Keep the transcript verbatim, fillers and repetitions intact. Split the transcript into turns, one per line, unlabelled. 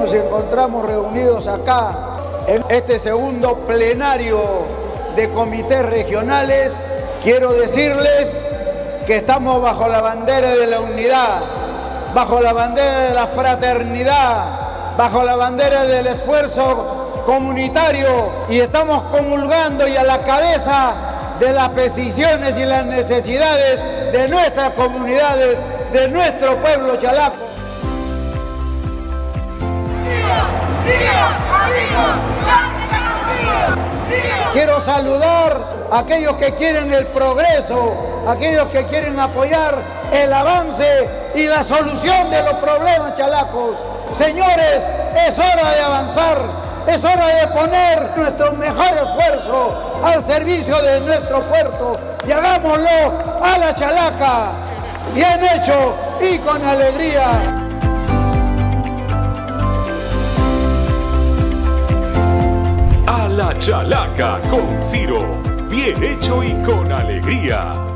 nos encontramos reunidos acá en este segundo plenario de comités regionales. Quiero decirles que estamos bajo la bandera de la unidad, bajo la bandera de la fraternidad, bajo la bandera del esfuerzo comunitario, y estamos comulgando y a la cabeza de las peticiones y las necesidades de nuestras comunidades, de nuestro pueblo chalaco. Quiero saludar a aquellos que quieren el progreso, aquellos que quieren apoyar el avance y la solución de los problemas chalacos. Señores, es hora de avanzar, es hora de poner nuestro mejor esfuerzo al servicio de nuestro puerto y hagámoslo a la chalaca, bien hecho y con alegría.
A la chalaca con Ciro, bien hecho y con alegría.